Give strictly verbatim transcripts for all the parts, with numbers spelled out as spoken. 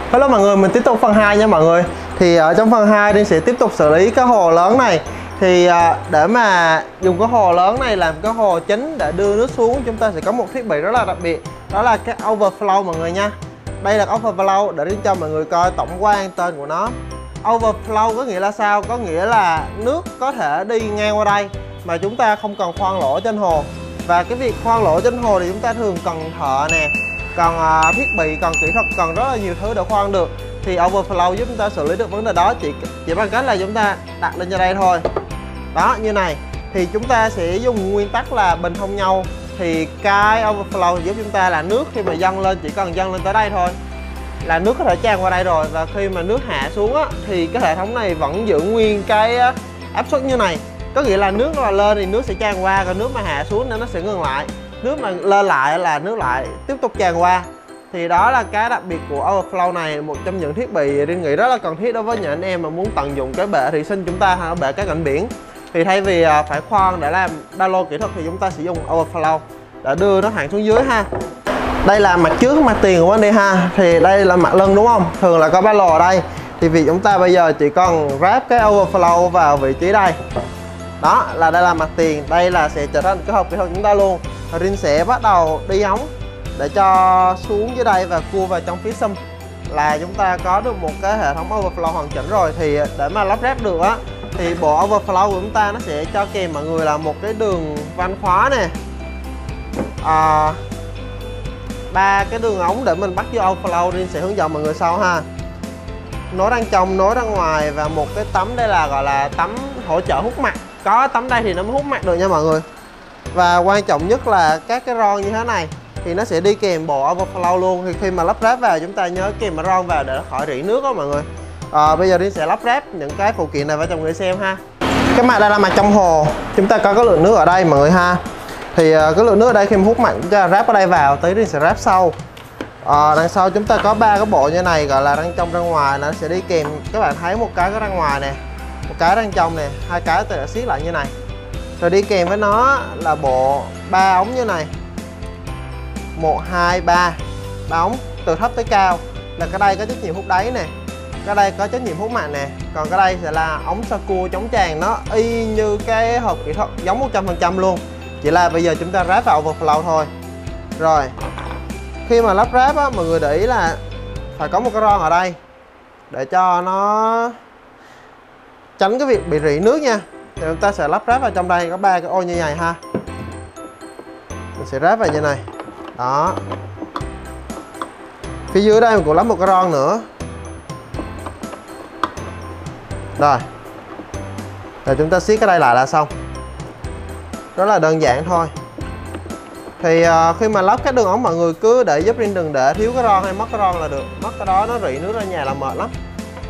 Hello mọi người, mình tiếp tục phần hai nha mọi người. Thì ở trong phần hai Riêng sẽ tiếp tục xử lý cái hồ lớn này. Thì để mà dùng cái hồ lớn này làm cái hồ chính để đưa nước xuống, chúng ta sẽ có một thiết bị rất là đặc biệt. Đó là cái overflow mọi người nha. Đây là overflow để Riêng cho mọi người coi tổng quan tên của nó. Overflow có nghĩa là sao? Có nghĩa là nước có thể đi ngang qua đây mà chúng ta không cần khoan lỗ trên hồ. Và cái việc khoan lỗ trên hồ thì chúng ta thường cần thợ nè, còn uh, thiết bị, còn kỹ thuật, còn rất là nhiều thứ để khoan được. Thì overflow giúp chúng ta xử lý được vấn đề đó chỉ chỉ bằng cách là chúng ta đặt lên cho đây thôi. Đó, như này. Thì chúng ta sẽ dùng nguyên tắc là bình thông nhau. Thì cái overflow giúp chúng ta là nước khi mà dâng lên chỉ cần dâng lên tới đây thôi là nước có thể tràn qua đây rồi. Và khi mà nước hạ xuống á, thì cái hệ thống này vẫn giữ nguyên cái áp suất như này. Có nghĩa là nước mà lên thì nước sẽ tràn qua, còn nước mà hạ xuống nên nó sẽ ngừng lại. Nước mà lên lại là nước lại tiếp tục tràn qua. Thì đó là cái đặc biệt của overflow này. Một trong những thiết bị Riêng nghĩ rất là cần thiết đối với những anh em mà muốn tận dụng cái bể thủy sinh chúng ta hay bể cá cảnh biển. Thì thay vì phải khoan để làm ba lô kỹ thuật thì chúng ta sẽ dùng overflow để đưa nó thẳng xuống dưới ha. Đây là mặt trước, mặt tiền của anh đi ha. Thì đây là mặt lưng đúng không? Thường là có ba lô ở đây. Thì vì chúng ta bây giờ chỉ cần ráp cái overflow vào vị trí đây. Đó là đây là mặt tiền, đây là sẽ trở thành cái hộp kỹ thuật chúng ta luôn. Riêng sẽ bắt đầu đi ống để cho xuống dưới đây và cua vào trong phía sump là chúng ta có được một cái hệ thống overflow hoàn chỉnh rồi. Thì để mà lắp ráp được á thì bộ overflow của chúng ta nó sẽ cho kèm mọi người là một cái đường van khóa nè, à, ba cái đường ống để mình bắt vô overflow. Riêng sẽ hướng dẫn mọi người sau ha. Nối đằng trong, nối đằng ngoài và một cái tấm đây là gọi là tấm hỗ trợ hút mặt. Có tấm đây thì nó mới hút mặt được nha mọi người. Và quan trọng nhất là các cái ron như thế này thì nó sẽ đi kèm bộ overflow luôn. Thì khi mà lắp ráp vào chúng ta nhớ kèm cái ron vào để nó khỏi rỉ nước đó mọi người. à, Bây giờ Riêng sẽ lắp ráp những cái phụ kiện này vào cho mọi người xem ha. Cái mặt đây là mặt trong hồ. Chúng ta có cái lượng nước ở đây mọi người ha. Thì cái lượng nước ở đây khi mà hút mặt chúng ta ráp ở đây vào, tới Riêng sẽ ráp sau. à, Đằng sau chúng ta có ba cái bộ như này gọi là răng trong răng ngoài. Nó sẽ đi kèm, các bạn thấy một cái cái răng ngoài nè, một cái răng trong nè, hai cái tôi đã siết lại như này. Rồi đi kèm với nó là bộ ba ống như này, một hai ba ba ống từ thấp tới cao. Là cái đây có trách nhiệm hút đáy nè, cái đây có trách nhiệm hút mặt nè, còn cái đây sẽ là ống sơ cua chống tràn. Nó y như cái hộp kỹ thuật, giống một trăm phần trăm luôn, chỉ là bây giờ chúng ta ráp vào overflow thôi. Rồi khi mà lắp ráp á, mọi người để ý là phải có một cái ron ở đây để cho nó tránh cái việc bị rỉ nước nha. Thì chúng ta sẽ lắp ráp vào trong đây có ba cái ô như này ha. Mình sẽ ráp vào như này. Đó. Phía dưới đây mình cũng lắp một cái ron nữa. Rồi. Rồi chúng ta siết cái đây lại là xong. Rất là đơn giản thôi. Thì uh, khi mà lắp cái đường ống mọi người cứ để giúp Riêng đừng để thiếu cái ron hay mất cái ron là được. Mất cái đó nó rỉ nước ra nhà là mệt lắm.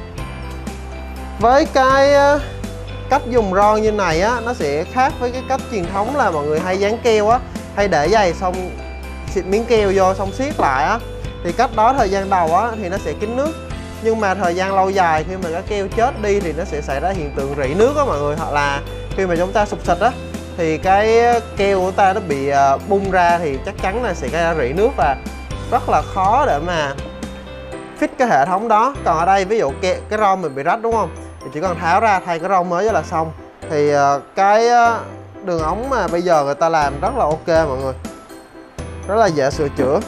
Với cái uh, cách dùng ron như này á, nó sẽ khác với cái cách truyền thống là mọi người hay dán keo á, hay để giày xong xịt miếng keo vô xong siết lại á. Thì cách đó thời gian đầu á thì nó sẽ kín nước, nhưng mà thời gian lâu dài khi mà cái keo chết đi thì nó sẽ xảy ra hiện tượng rỉ nước á mọi người. Hoặc là khi mà chúng ta sụp xịt á thì cái keo của ta nó bị bung ra thì chắc chắn là sẽ gây ra rỉ nước và rất là khó để mà fit cái hệ thống đó. Còn ở đây ví dụ cái, cái ron mình bị rách đúng không, thì chỉ cần tháo ra thay cái ron mới là xong. Thì cái đường ống mà bây giờ người ta làm rất là ok mọi người, rất là dễ sửa chữa.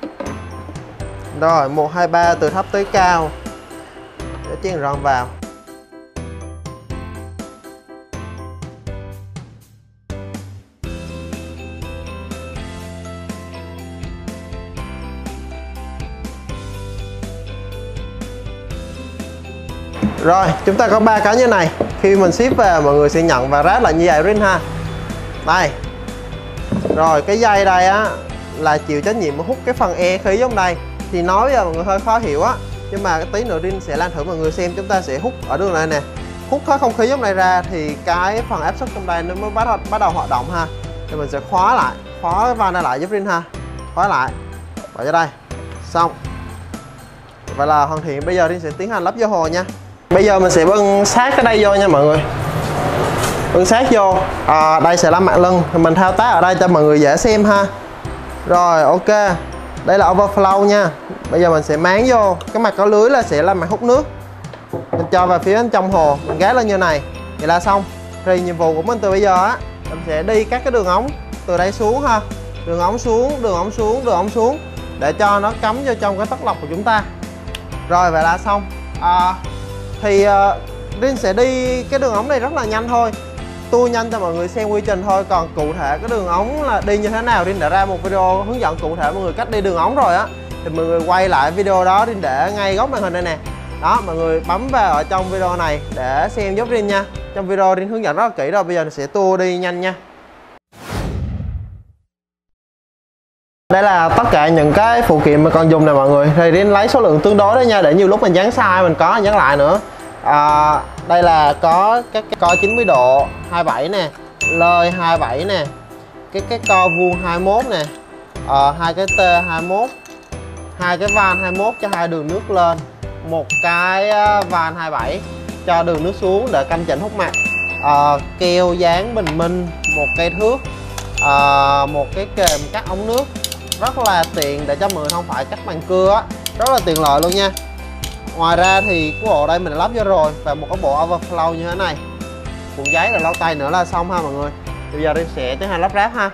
Rồi một hai ba từ thấp tới cao để chén ron vào. Rồi chúng ta có ba cái như này. Khi mình ship về mọi người sẽ nhận và ráp lại như vậy Riêng ha. Đây. Rồi cái dây đây á là chịu trách nhiệm hút cái phần e khí trong đây. Thì nói giờ mọi người hơi khó hiểu á, nhưng mà tí nữa Riêng sẽ làm thử mọi người xem. Chúng ta sẽ hút ở đường này nè, hút hết không khí trong này ra thì cái phần áp suất trong đây nó mới bắt, bắt đầu hoạt động ha. Thì mình sẽ khóa lại, khóa cái van này lại giúp Riêng ha. Khóa lại, vào cho đây. Xong. Vậy là hoàn thiện. Bây giờ Riêng sẽ tiến hành lắp vô hồ nha. Bây giờ mình sẽ bưng sát cái đây vô nha mọi người. Bưng sát vô. à, Đây sẽ là mặt lưng. Mình thao tác ở đây cho mọi người dễ xem ha. Rồi ok. Đây là overflow nha. Bây giờ mình sẽ máng vô. Cái mặt có lưới là sẽ là mặt hút nước. Mình cho vào phía bên trong hồ, mình gác lên như này. Vậy là xong. Thì nhiệm vụ của mình từ bây giờ á, mình sẽ đi các cái đường ống từ đây xuống ha. Đường ống xuống, đường ống xuống, đường ống xuống, để cho nó cắm vô trong cái tất lọc của chúng ta. Rồi vậy là xong. à, Thì uh, Rin sẽ đi cái đường ống này rất là nhanh thôi, tôi nhanh cho mọi người xem quy trình thôi. Còn cụ thể cái đường ống là đi như thế nào, Rin đã ra một video hướng dẫn cụ thể mọi người cách đi đường ống rồi á. Thì mọi người quay lại video đó, Rin để ngay góc màn hình đây nè. Đó, mọi người bấm vào ở trong video này để xem giúp Rin nha. Trong video Rin hướng dẫn rất là kỹ rồi, bây giờ sẽ tua đi nhanh nha. Đây là tất cả những cái phụ kiện mà còn dùng nè mọi người. Thì Rin lấy số lượng tương đối đó nha, để nhiều lúc mình dán sai mình có dán lại nữa. à, Đây là có các cái co chín mươi độ hai mươi bảy nè, lơi hai mươi bảy nè, cái cái co vuông hai mươi mốt nè, à, hai cái T hai mươi mốt, hai cái van hai mươi mốt cho hai đường nước lên, một cái van hai mươi bảy cho đường nước xuống để canh chỉnh hút mặt, à, keo dán bình minh, một cây thước, à, một cái kềm cắt ống nước. Rất là tiện để cho mọi người không phải cắt bằng cưa á, rất là tiện lợi luôn nha. Ngoài ra thì cái bộ đây mình đã lắp vô rồi, và một cái bộ overflow như thế này, cuộn giấy rồi lau tay nữa là xong ha mọi người. Bây giờ Rin sẽ tiến hành lắp ráp ha.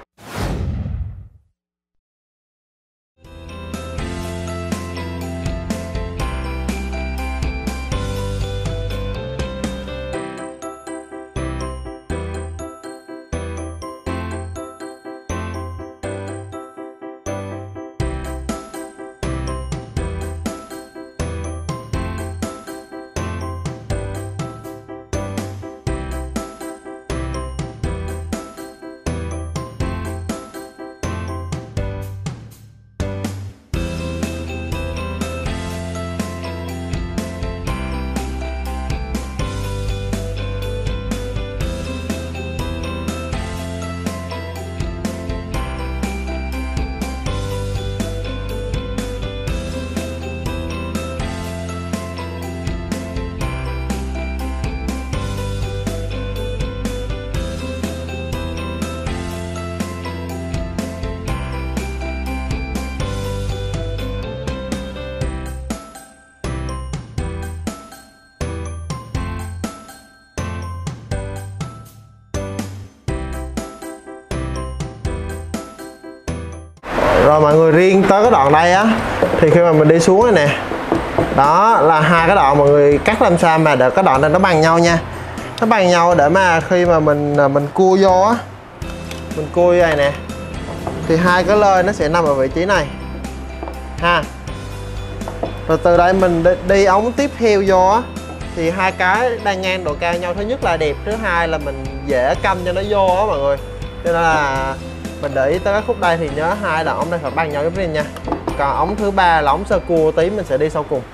Rồi mọi người, riêng tới cái đoạn đây á, thì khi mà mình đi xuống này nè, đó là hai cái đoạn mọi người cắt làm sao mà để cái đoạn này nó bằng nhau nha. Nó bằng nhau để mà khi mà mình mình cua vô á, mình cua như này nè, thì hai cái lơi nó sẽ nằm ở vị trí này ha. Rồi từ đây mình đi, đi ống tiếp theo vô á, thì hai cái đang ngang độ cao nhau, thứ nhất là đẹp, thứ hai là mình dễ canh cho nó vô á mọi người. Cho nên là mình để ý tới cái khúc đây thì nhớ hai đoạn ống đây phải bằng nhau giúp Rin nha. Còn ống thứ ba là ống sơ cua tí mình sẽ đi sau cùng.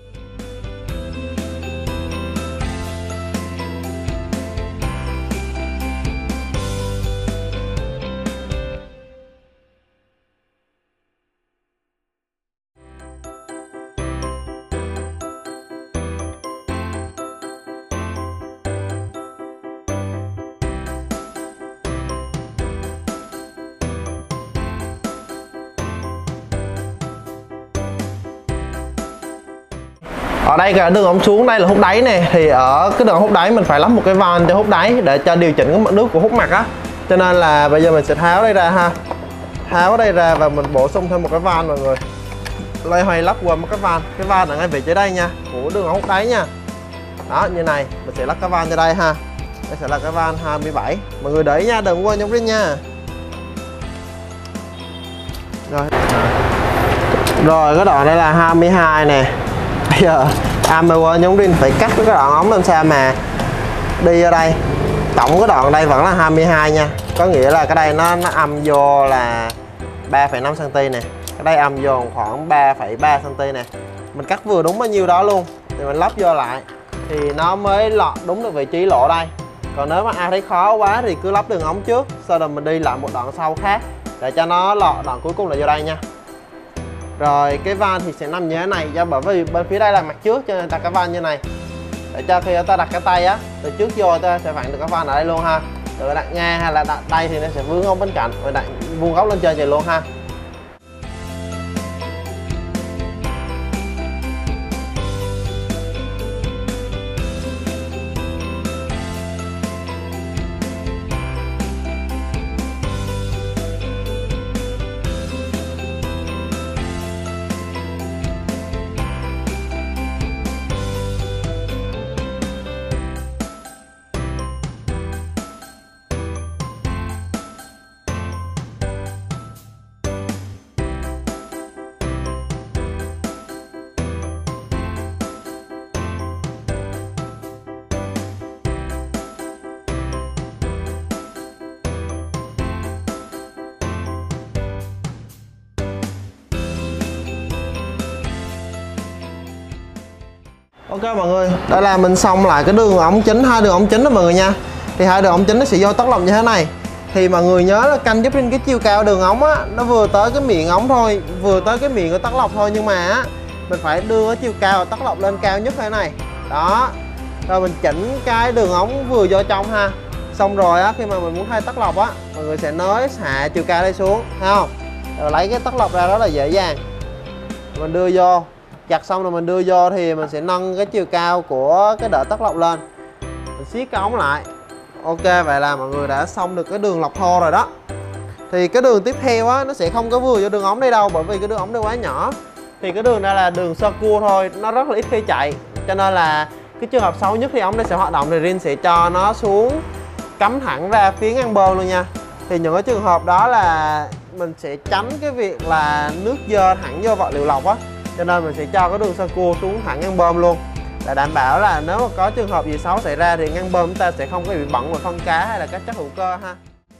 Ở đây cả đường ống xuống đây là hút đáy nè, thì ở cái đường hút đáy mình phải lắp một cái van cho hút đáy để cho điều chỉnh cái mực nước của hút mặt á. Cho nên là bây giờ mình sẽ tháo đây ra ha, tháo đây ra và mình bổ sung thêm một cái van mọi người. Loay hoay lắp qua một cái van, cái van ở ngay vị trí đây nha, của đường ống hút đáy nha. Đó như này, mình sẽ lắp cái van cho đây ha. Đây sẽ là cái van hai mươi bảy, mọi người để ý nha, đừng quên nhúng Rin nha. Rồi, rồi cái đoạn đây là hai mươi hai nè. Bây giờ Amber nhóm Rin phải cắt cái đoạn ống làm sao mà đi ở đây. Tổng cái đoạn đây vẫn là hai mươi hai nha. Có nghĩa là cái đây nó nó âm vô là ba phẩy năm xăng-ti-mét nè. Cái đây âm vô khoảng ba phẩy ba xăng-ti-mét nè. Mình cắt vừa đúng bao nhiêu đó luôn. Thì mình lắp vô lại thì nó mới lọt đúng được vị trí lỗ đây. Còn nếu mà ai thấy khó quá thì cứ lắp đường ống trước, sau đó mình đi lại một đoạn sau khác để cho nó lọt đoạn cuối cùng là vô đây nha. Rồi cái van thì sẽ nằm như thế này, do bởi vì bên phía đây là mặt trước cho nên đặt cái van như này, để cho khi ta đặt cái tay á, từ trước vô ta sẽ vặn được cái van ở đây luôn ha. Từ đặt ngang hay là đặt đây thì nó sẽ vướng ống bên cạnh, rồi đặt vuông góc lên trên vậy luôn ha. Ok mọi người, đây là mình xong lại cái đường ống chính, hai đường ống chính đó mọi người nha. Thì hai đường ống chính nó sẽ vô tắt lọc như thế này. Thì mọi người nhớ là canh giúp Rin cái chiều cao đường ống á, nó vừa tới cái miệng ống thôi, vừa tới cái miệng của tắt lọc thôi, nhưng mà á mình phải đưa cái chiều cao tắt lọc lên cao nhất thế này. Đó. Rồi mình chỉnh cái đường ống vừa vô trong ha. Xong rồi á, khi mà mình muốn thay tắt lọc á, mọi người sẽ nới hạ chiều cao đây xuống, thấy không? Rồi lấy cái tắt lọc ra rất là dễ dàng. Mình đưa vô, chặt xong rồi mình đưa vô thì mình sẽ nâng cái chiều cao của cái đỡ tắt lọc lên. Mình siết cái ống lại. Ok, vậy là mọi người đã xong được cái đường lọc thô rồi đó. Thì cái đường tiếp theo á, nó sẽ không có vừa vô đường ống đây đâu, bởi vì cái đường ống đây quá nhỏ. Thì cái đường đây là đường sơ cua thôi, nó rất là ít khi chạy. Cho nên là cái trường hợp xấu nhất khi ống đây sẽ hoạt động thì Rin sẽ cho nó xuống cắm thẳng ra phía ngang bơm luôn nha. Thì những cái trường hợp đó là mình sẽ tránh cái việc là nước dơ thẳng vô vỏ liệu lọc á. Cho nên mình sẽ cho cái đường sơ cua xuống thẳng ngang bơm luôn, để đảm bảo là nếu mà có trường hợp gì xấu xảy ra thì ngang bơm chúng ta sẽ không có bị bẩn vào phân cá hay là các chất hữu cơ ha.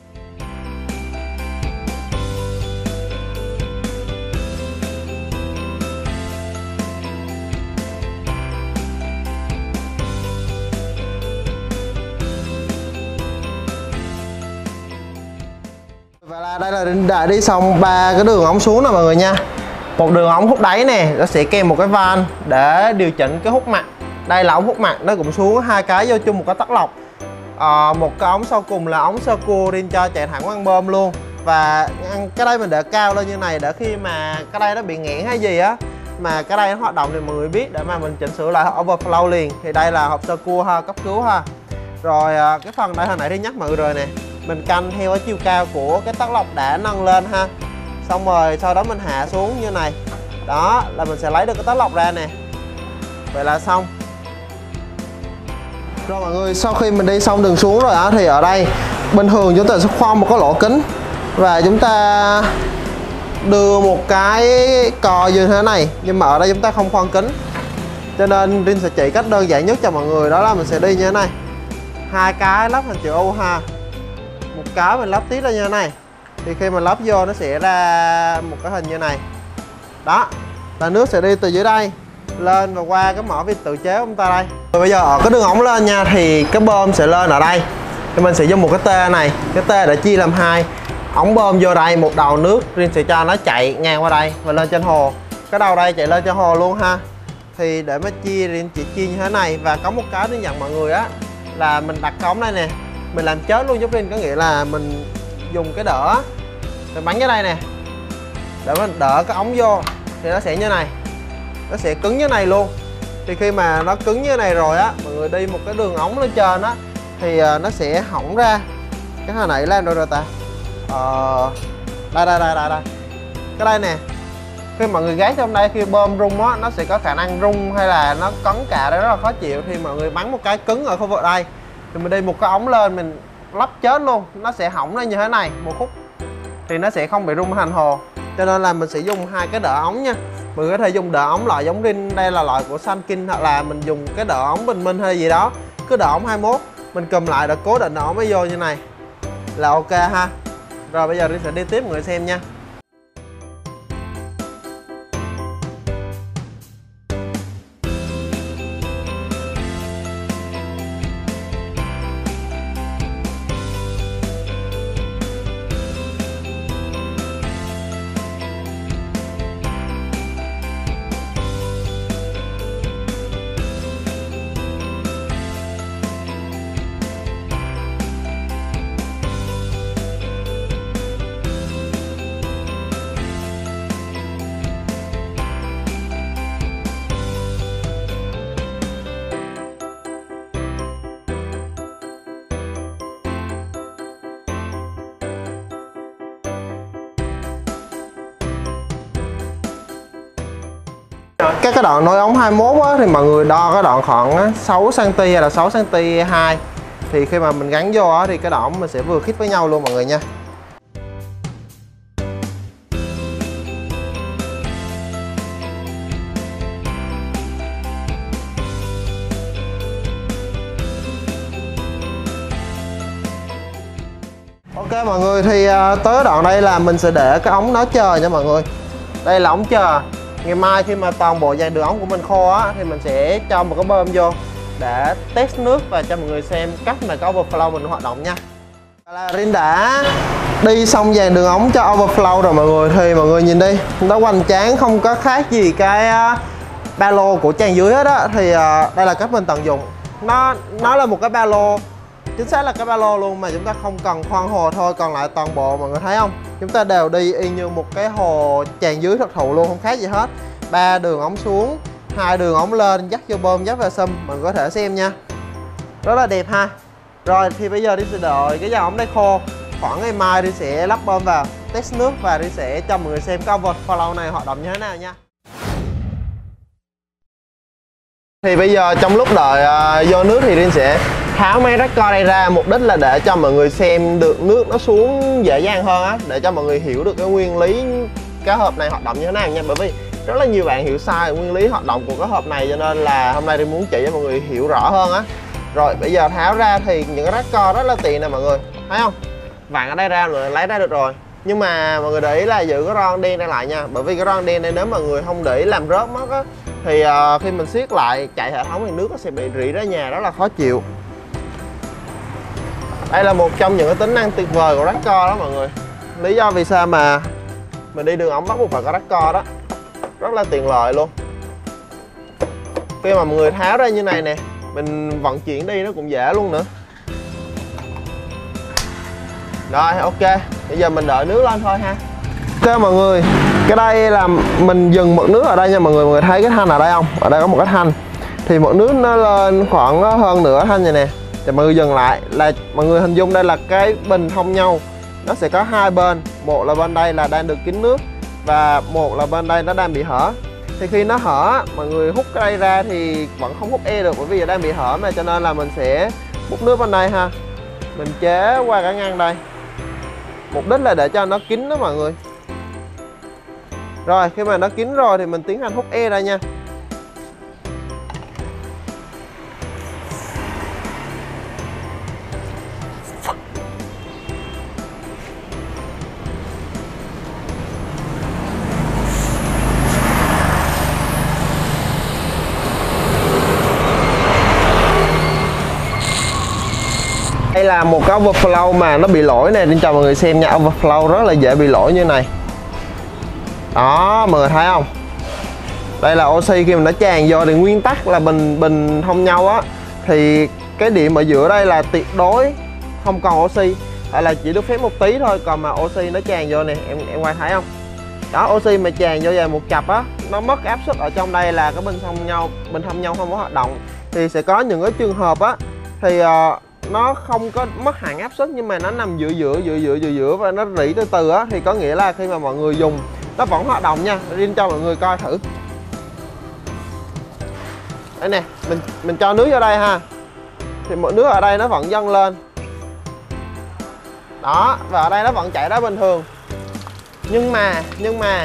Và là đây là đã đi xong ba cái đường ống xuống nè mọi người nha. Một đường ống hút đáy nè, nó sẽ kèm một cái van để điều chỉnh cái hút mặt. Đây là ống hút mặt, nó cũng xuống hai cái vô chung một cái tắt lọc. à, Một cái ống sau cùng là ống sơ cua Rin cho chạy thẳng ngang bơm luôn. Và cái đây mình để cao lên như này để khi mà cái đây nó bị nghẽn hay gì á, mà cái đây nó hoạt động thì mọi người biết, để mà mình chỉnh sửa lại overflow liền. Thì đây là hộp sơ cua ha, cấp cứu ha. Rồi cái phần đây hồi nãy đi nhắc mọi người rồi nè, mình canh theo cái chiều cao của cái tắt lọc đã nâng lên ha. Xong rồi sau đó mình hạ xuống như này. Đó là mình sẽ lấy được cái tắt lọc ra nè. Vậy là xong. Rồi mọi người, sau khi mình đi xong đường xuống rồi á, thì ở đây bình thường chúng ta sẽ khoan một cái lỗ kính và chúng ta đưa một cái cò như thế này. Nhưng mà ở đây chúng ta không khoan kính, cho nên Rin sẽ chỉ cách đơn giản nhất cho mọi người, đó là mình sẽ đi như thế này. Hai cái lắp thành chữ U ha. Một cái mình lắp tiếp ra như thế này. Thì khi mình lắp vô nó sẽ ra một cái hình như này. Đó, là nước sẽ đi từ dưới đây lên và qua cái mỏ vi tự chế của chúng ta đây. Rồi bây giờ ở cái đường ống lên nha, thì cái bơm sẽ lên ở đây. Thì mình sẽ dùng một cái tê này, cái tê để chia làm hai. Ống bơm vô đây, một đầu nước Rin sẽ cho nó chạy ngang qua đây và lên trên hồ. Cái đầu đây chạy lên trên hồ luôn ha. Thì để mà chia Rin chỉ chia như thế này. Và có một cái Rin dặn mọi người á, là mình đặt cái ống đây nè, mình làm chết luôn giúp Rin, có nghĩa là mình dùng cái đỡ mình bắn cái đây nè, để mình đỡ cái ống vô thì nó sẽ như này, nó sẽ cứng như này luôn. Thì khi mà nó cứng như này rồi á, mọi người đi một cái đường ống lên trên á thì nó sẽ hỏng ra. Cái hồi nãy làm đâu rồi ta? Ờ, đây đây đây đây đây, cái đây nè. Khi mọi người gáy trong đây, khi bơm rung á, nó sẽ có khả năng rung hay là nó cấn cả, đó rất là khó chịu. Thì mọi người bắn một cái cứng ở khu vực đây, thì mình đi một cái ống lên mình lắp chết luôn, nó sẽ hỏng ra như thế này một khúc, thì nó sẽ không bị rung thành hồ. Cho nên là mình sẽ dùng hai cái đỡ ống nha. Mình có thể dùng đỡ ống loại giống Rin, đây là loại của Sunking, hoặc là mình dùng cái đỡ ống Bình Minh hay gì đó. Cứ đỡ ống hai mốt mình cầm lại để cố định đỡ ống mới vô như này là ok ha. Rồi bây giờ Rin sẽ đi tiếp mọi người xem nha. Các cái đoạn nối ống hai mốt á, thì mọi người đo cái đoạn khoảng sáu xăng ti hay là sáu xăng ti hai. Thì khi mà mình gắn vô á, thì cái đoạn mình sẽ vừa khít với nhau luôn mọi người nha. Ok mọi người, thì tới đoạn đây là mình sẽ để cái ống nó chờ nha mọi người. Đây là ống chờ. Ngày mai khi mà toàn bộ dàn đường ống của mình khô á thì mình sẽ cho một cái bơm vô để test nước và cho mọi người xem cách mà cái overflow mình hoạt động nha. Là Rin đã đi xong dàn đường ống cho overflow rồi mọi người, thì mọi người nhìn đi, nó hoành tráng không có khác gì cái ba lô của trang dưới hết á. Thì uh, đây là cách mình tận dụng. Nó nó là một cái ba lô, chính xác là cái ba lô luôn, mà chúng ta không cần khoan hồ thôi, còn lại toàn bộ mọi người thấy không, chúng ta đều đi y như một cái hồ tràn dưới thực thụ luôn, không khác gì hết. Ba đường ống xuống, hai đường ống lên, dắt vô bơm, dắt vào sump, mình có thể xem nha, rất là đẹp ha. Rồi thì bây giờ đi sẽ đợi cái dòng ống đây khô, khoảng ngày mai đi sẽ lắp bơm vào test nước và đi sẽ cho mọi người xem cái overflow này hoạt động như thế nào nha. Thì bây giờ trong lúc đợi uh, vô nước thì Rin sẽ tháo mấy rắc co đây ra, mục đích là để cho mọi người xem được nước nó xuống dễ dàng hơn á, để cho mọi người hiểu được cái nguyên lý cái hộp này hoạt động như thế nào nha. Bởi vì rất là nhiều bạn hiểu sai nguyên lý hoạt động của cái hộp này, cho nên là hôm nay Rin muốn chỉ cho mọi người hiểu rõ hơn á. Rồi bây giờ tháo ra thì những cái rắc co rất là tiện nè mọi người, thấy không? Vặn ở đây ra rồi lấy ra được rồi. Nhưng mà mọi người để ý là giữ cái ron đen đây lại nha, bởi vì cái ron đen này nếu mọi người không để ý làm rớt mất á thì uh, khi mình siết lại chạy hệ thống thì nước nó sẽ bị rỉ ra nhà, rất là khó chịu. Đây là một trong những cái tính năng tuyệt vời của rắc co đó mọi người. Lý do vì sao mà mình đi đường ống bắt buộc phải có rắc co đó, rất là tiện lợi luôn. Khi mà mọi người tháo ra như này nè, mình vận chuyển đi nó cũng dễ luôn nữa. Rồi ok, bây giờ mình đợi nước lên thôi ha. Ok mọi người, cái đây là mình dừng mực nước ở đây nha mọi người. Mọi người thấy cái thanh ở đây không? Ở đây có một cái thanh. Thì mực nước nó lên khoảng hơn nửa thanh này nè. Thì mọi người dừng lại, là mọi người hình dung đây là cái bình thông nhau. Nó sẽ có hai bên, một là bên đây là đang được kín nước và một là bên đây nó đang bị hở. Thì khi nó hở, mọi người hút cái đây ra thì vẫn không hút e được, bởi vì đang bị hở mà, cho nên là mình sẽ hút nước bên đây ha. Mình chế qua cái ngăn đây. Mục đích là để cho nó kín đó mọi người. Rồi khi mà nó kín rồi thì mình tiến hành hút e ra nha. Đây là một cái overflow mà nó bị lỗi này, nên cho mọi người xem nha. Overflow rất là dễ bị lỗi như này. Đó, mọi người thấy không? Đây là oxy khi mà nó tràn vô thì nguyên tắc là bình bình thông nhau á, thì cái điểm ở giữa đây là tuyệt đối không còn oxy, hay là chỉ được phép một tí thôi. Còn mà oxy nó tràn vô này, em em quay thấy không? Đó, oxy mà tràn vô về một cặp á, nó mất áp suất ở trong đây là cái bình thông nhau, bình thông nhau không có hoạt động. Thì sẽ có những cái trường hợp á thì uh, nó không có mất hẳn áp suất, nhưng mà nó nằm giữa giữa giữa giữa giữa giữa và nó rỉ từ từ á, thì có nghĩa là khi mà mọi người dùng nó vẫn hoạt động nha. Riêng cho mọi người coi thử. Đây nè, mình mình cho nước vô đây ha, thì một nước ở đây nó vẫn dâng lên đó, và ở đây nó vẫn chảy ra bình thường. Nhưng mà nhưng mà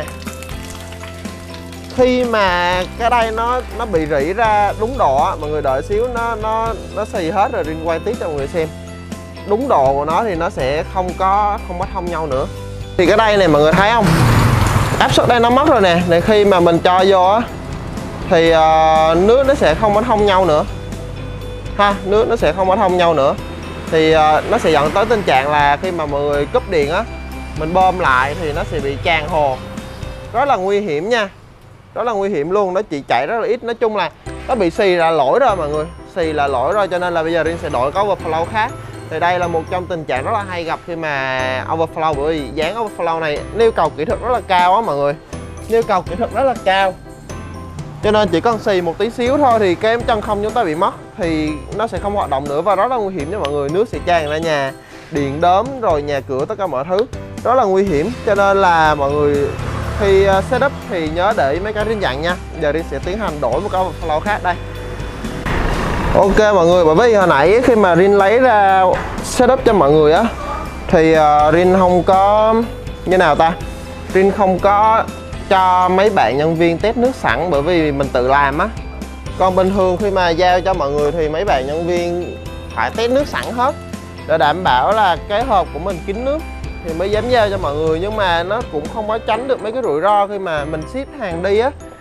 khi mà cái đây nó nó bị rỉ ra đúng độ á, mọi người đợi xíu nó nó nó xì hết rồi Riêng quay tiếp cho mọi người xem. Đúng độ của nó thì nó sẽ không có không có thông nhau nữa. Thì cái đây này mọi người thấy không, áp suất đây nó mất rồi nè. Để khi mà mình cho vô á thì uh, nước nó sẽ không có thông nhau nữa ha, nước nó sẽ không có thông nhau nữa. Thì uh, nó sẽ dẫn tới tình trạng là khi mà mọi người cúp điện á, mình bơm lại thì nó sẽ bị tràn hồ, rất là nguy hiểm nha, rất là nguy hiểm luôn. Nó chỉ chạy rất là ít, nói chung là nó bị xì là lỗi rồi mọi người, xì là lỗi rồi, cho nên là bây giờ Riêng sẽ đổi cái overflow khác. Thì đây là một trong tình trạng rất là hay gặp khi mà overflow, bởi vì dán overflow này yêu cầu kỹ thuật rất là cao á mọi người, yêu cầu kỹ thuật rất là cao, cho nên chỉ cần xì một tí xíu thôi thì cái chân không chúng ta bị mất thì nó sẽ không hoạt động nữa, và rất là nguy hiểm cho mọi người. Nước sẽ tràn ra nhà, điện đóm rồi nhà cửa, tất cả mọi thứ rất là nguy hiểm. Cho nên là mọi người khi setup thì nhớ để ý mấy cái Riêng dặn nha. Giờ Riêng sẽ tiến hành đổi một cái overflow khác đây. Ok mọi người, bởi vì hồi nãy khi mà Riêng lấy ra setup cho mọi người á thì uh, Riêng không có như nào ta, Riêng không có cho mấy bạn nhân viên test nước sẵn, bởi vì mình tự làm á. Còn bình thường khi mà giao cho mọi người thì mấy bạn nhân viên phải test nước sẵn hết, để đảm bảo là cái hộp của mình kín nước thì mới dám giao cho mọi người. Nhưng mà nó cũng không có tránh được mấy cái rủi ro khi mà mình ship hàng đi á,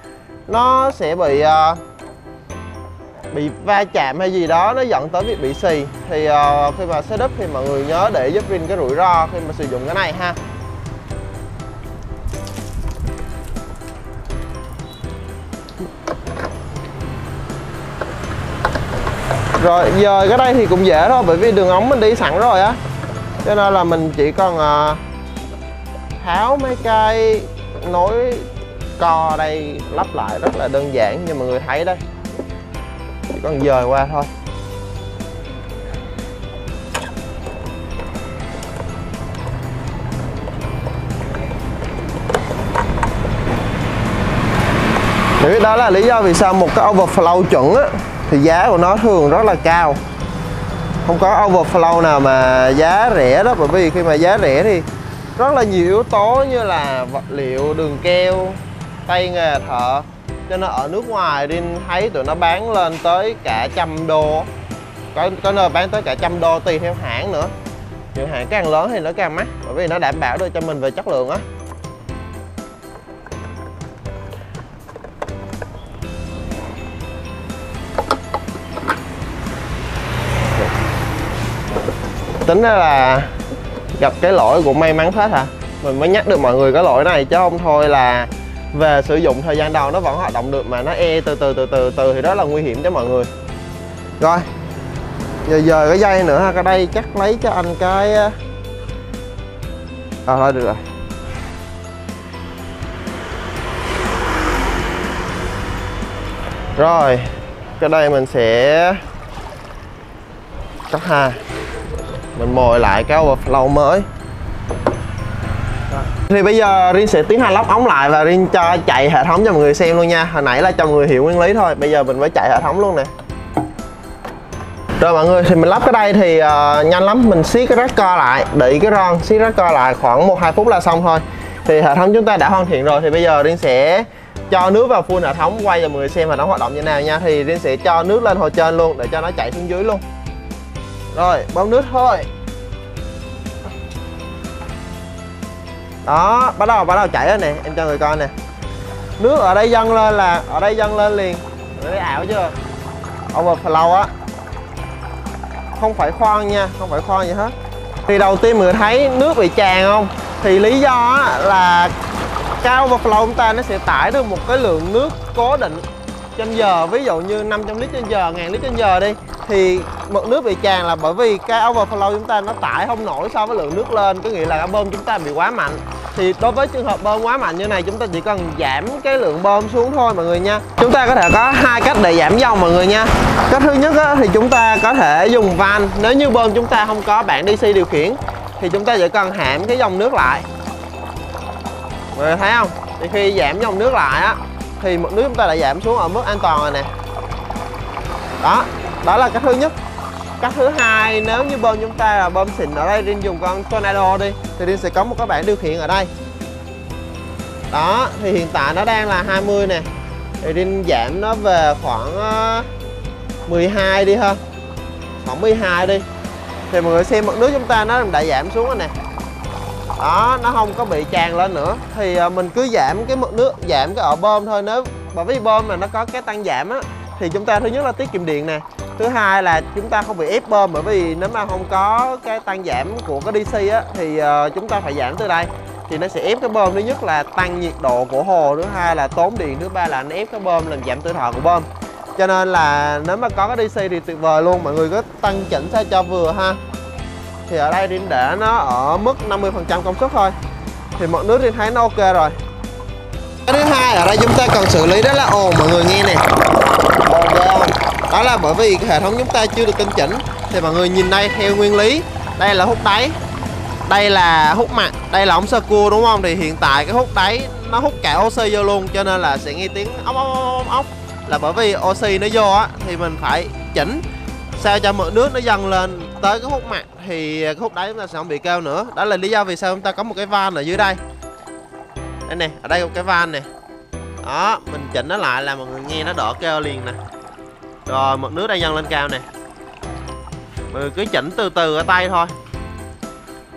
nó sẽ bị uh, bị va chạm hay gì đó, nó dẫn tới việc bị xì. Thì uh, khi mà setup thì mọi người nhớ để giúp Rin cái rủi ro khi mà sử dụng cái này ha. Rồi giờ cái đây thì cũng dễ thôi, bởi vì đường ống mình đi sẵn rồi á, cho nên là mình chỉ cần uh, tháo mấy cái nối co đây lắp lại rất là đơn giản như mọi người thấy đây, chỉ cần dời qua thôi. Để đó là lý do vì sao một cái overflow chuẩn á thì giá của nó thường rất là cao. Không có overflow nào mà giá rẻ đó, bởi vì khi mà giá rẻ thì rất là nhiều yếu tố như là vật liệu, đường keo, tay nghề thợ. Cho nên ở nước ngoài Rin thấy tụi nó bán lên tới cả trăm đô. Có, có nơi bán tới cả trăm đô tùy theo hãng nữa. Những hãng càng lớn thì nó càng mắc, bởi vì nó đảm bảo được cho mình về chất lượng á. Tính ra là gặp cái lỗi của may mắn hết hả? Mình mới nhắc được mọi người cái lỗi này, chứ không thôi là về sử dụng thời gian đầu nó vẫn hoạt động được mà nó e từ từ từ từ từ thì rất là nguy hiểm cho mọi người. Rồi giờ giờ cái dây nữa ha, cái đây chắc lấy cho anh cái à thôi được rồi. Rồi cái đây mình sẽ cắt ha, mình mồi lại cái overflow mới. Thì bây giờ Rin sẽ tiến hành lắp ống lại và Rin cho chạy hệ thống cho mọi người xem luôn nha. Hồi nãy là cho mọi người hiểu nguyên lý thôi, bây giờ mình mới chạy hệ thống luôn nè. Rồi mọi người, thì mình lắp cái đây thì uh, nhanh lắm, mình siết cái rát co lại, để ý cái ron, siết rát co lại khoảng một hai phút là xong thôi. Thì hệ thống chúng ta đã hoàn thiện rồi, thì bây giờ Rin sẽ cho nước vào full hệ thống, quay cho mọi người xem hệ thống hoạt động như nào nha. Thì Rin sẽ cho nước lên hồ trên luôn để cho nó chảy xuống dưới luôn. Rồi bơm nước thôi. Đó, bắt đầu bắt đầu chảy rồi nè, em cho người coi nè. Nước ở đây dâng lên là ở đây dâng lên liền. Thấy ảo chưa? Overflow á. Không phải khoan nha, không phải khoan gì hết. Thì đầu tiên mọi người thấy nước bị tràn không? Thì lý do á, là cái overflow chúng ta nó sẽ tải được một cái lượng nước cố định trên giờ, ví dụ như năm trăm lít trên giờ, ngàn lít trên giờ đi. Thì mực nước bị tràn là bởi vì cái overflow chúng ta nó tải không nổi so với lượng nước lên, có nghĩa là cái bơm chúng ta bị quá mạnh. Thì đối với trường hợp bơm quá mạnh như này, chúng ta chỉ cần giảm cái lượng bơm xuống thôi mọi người nha. Chúng ta có thể có hai cách để giảm dòng mọi người nha. Cách thứ nhất á, thì chúng ta có thể dùng van. Nếu như bơm chúng ta không có bảng đê xê điều khiển thì chúng ta chỉ cần hãm cái dòng nước lại. Mọi người thấy không? Thì khi giảm dòng nước lại á thì mực nước chúng ta đã giảm xuống ở mức an toàn rồi nè. Đó, đó là cách thứ nhất. Cách thứ hai, nếu như bơm chúng ta là bơm xịn, ở đây Rin dùng con Tornado đi, thì Rin sẽ có một cái bảng điều khiển ở đây. Đó, thì hiện tại nó đang là hai mươi nè, thì Rin giảm nó về khoảng mười hai đi ha, khoảng mười hai đi. Thì mọi người xem mực nước chúng ta nó đã giảm xuống rồi nè. Đó, nó không có bị tràn lên nữa. Thì mình cứ giảm cái mực nước, giảm cái ở bơm thôi. Nếu bởi vì bơm mà nó có cái tăng giảm á, thì chúng ta thứ nhất là tiết kiệm điện nè, thứ hai là chúng ta không bị ép bơm, bởi vì nếu mà không có cái tăng giảm của cái đê xê á thì uh, chúng ta phải giảm từ đây, thì nó sẽ ép cái bơm. Thứ nhất là tăng nhiệt độ của hồ, thứ hai là tốn điện, thứ ba là nó ép cái bơm làm giảm tuổi thọ của bơm. Cho nên là nếu mà có cái đê xê thì tuyệt vời luôn. Mọi người cứ tăng chỉnh sao cho vừa ha. Thì ở đây Rin để nó ở mức năm mươi phần trăm công suất thôi, thì mực nước Rin thấy nó ok rồi. Cái thứ hai ở đây chúng ta cần xử lý đó là ồn, mọi người nghe nè, ồn ghê không? Đó là bởi vì cái hệ thống chúng ta chưa được tinh chỉnh. Thì mọi người nhìn đây, theo nguyên lý, đây là hút đáy, đây là hút mặt, đây là ống sơ cua đúng không? Thì hiện tại cái hút đáy nó hút cả oxy vô luôn, cho nên là sẽ nghe tiếng ốc ốc ốc ốc, là bởi vì oxy nó vô á, thì mình phải chỉnh sao cho mực nước nó dâng lên tới cái hút mặt, thì cái hút đáy chúng ta sẽ không bị kêu nữa. Đó là lý do vì sao chúng ta có một cái van ở dưới đây. Đây nè, ở đây có cái van nè. Đó, mình chỉnh nó lại là mọi người nghe nó đỡ kêu liền nè. Rồi mực nước đang dâng lên cao nè. Mọi người cứ chỉnh từ từ ở tay thôi.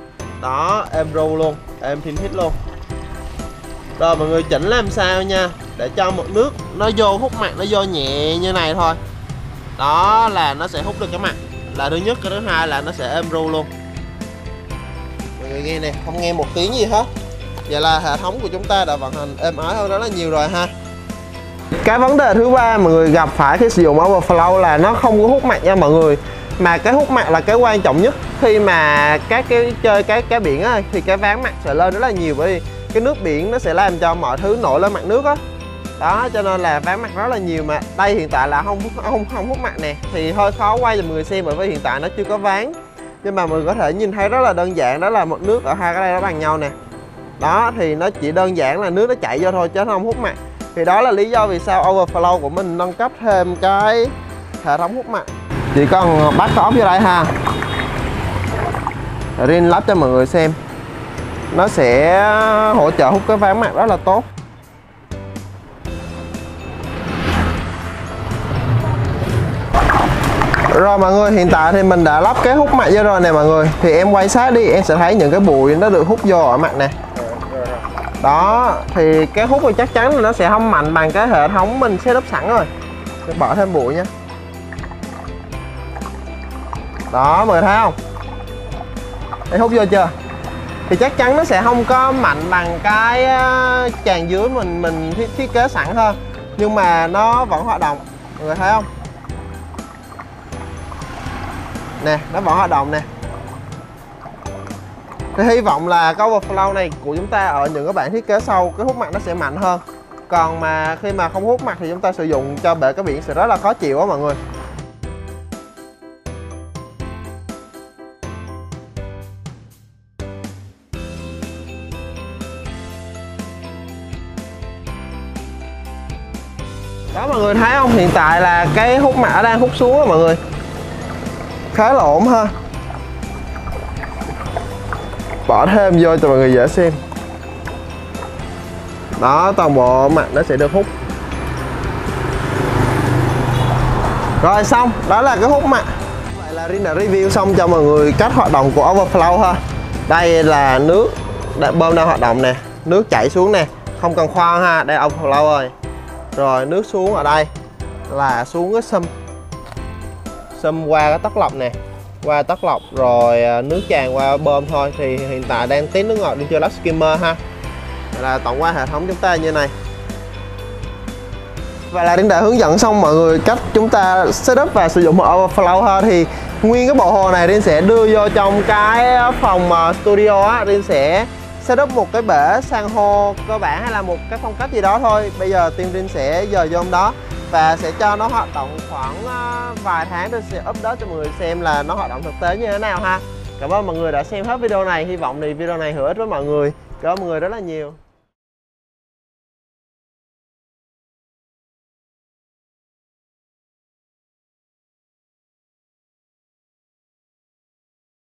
Đó, êm ru luôn, êm pin hít luôn. Rồi mọi người chỉnh làm sao nha. để cho mực nước nó vô hút mặt, nó vô nhẹ như này thôi. Đó là nó sẽ hút được cái mặt là thứ nhất. Cái thứ hai là nó sẽ êm ru luôn. Mọi người nghe nè, không nghe một tiếng gì hết. Vậy là hệ thống của chúng ta đã vận hành êm ái hơn rất là nhiều rồi ha. Cái vấn đề thứ ba mọi người gặp phải khi sử dụng Overflow là nó không có hút mặt nha mọi người. Mà cái hút mặt là cái quan trọng nhất. Khi mà các cái chơi cái cái biển á, thì cái ván mặt sẽ lên rất là nhiều, bởi vì cái nước biển nó sẽ làm cho mọi thứ nổi lên mặt nước á. Đó, cho nên là ván mặt rất là nhiều. Mà đây hiện tại là không không không hút mặt nè, thì hơi khó quay cho mọi người xem bởi vì hiện tại nó chưa có ván. Nhưng mà mọi người có thể nhìn thấy rất là đơn giản, đó là mực nước ở hai cái đây nó bằng nhau nè. Đó, thì nó chỉ đơn giản là nước nó chảy vô thôi chứ nó không hút mặt. Thì đó là lý do vì sao Overflow của mình nâng cấp thêm cái hệ thống hút mặt. Chỉ cần bắt off vô đây ha, Rin lắp cho mọi người xem. Nó sẽ hỗ trợ hút cái ván mặt rất là tốt. Rồi mọi người, hiện tại thì mình đã lắp cái hút mặt vô rồi nè mọi người. Thì em quay sát đi, em sẽ thấy những cái bụi nó được hút vô ở mặt nè. Đó, thì cái hút thì chắc chắn là nó sẽ không mạnh bằng cái hệ thống mình setup sẵn rồi. Để bỏ thêm bụi nha. Đó, mọi người thấy không? Để hút vô chưa? Thì chắc chắn nó sẽ không có mạnh bằng cái tràn dưới mình mình thiết, thiết kế sẵn hơn. Nhưng mà nó vẫn hoạt động. Mọi người thấy không? Nè, nó vẫn hoạt động nè. Thì hy vọng là cái Overflow này của chúng ta ở những cái bản thiết kế sau, cái hút mặt nó sẽ mạnh hơn. Còn mà khi mà không hút mặt thì chúng ta sử dụng cho bể cá biển sẽ rất là khó chịu á mọi người. Đó mọi người thấy không? Hiện tại là cái hút mặt đang hút xuống á mọi người. Khá là ổn ha. Bỏ thêm vô cho mọi người dễ xem. Đó, toàn bộ mặt nó sẽ được hút. Rồi xong, đó là cái hút mặt. Vậy là Rin đã review xong cho mọi người cách hoạt động của Overflow ha. Đây là nước bơm đang hoạt động nè, nước chảy xuống nè, không cần khoan ha, đây Overflow rồi. Rồi nước xuống ở đây là xuống cái sump, sump qua cái tắt lọc nè, qua tắt lọc rồi nước tràn qua bơm thôi. Thì hiện tại đang test nước ngọt đi cho lắp skimmer ha. Là tổng quan hệ thống chúng ta như này. Và là Rin đã hướng dẫn xong mọi người cách chúng ta setup và sử dụng Overflow ha. Thì nguyên cái bộ hồ này Rin sẽ đưa vô trong cái phòng studio á. Rin sẽ setup một cái bể san hô cơ bản hay là một cái phong cách gì đó thôi. Bây giờ team Rin sẽ dời vô trong đó và sẽ cho nó hoạt động khoảng vài tháng. Tôi sẽ update cho mọi người xem là nó hoạt động thực tế như thế nào ha. Cảm ơn mọi người đã xem hết video này. Hy vọng thì video này hữu ích với mọi người. Cảm ơn mọi người rất là nhiều.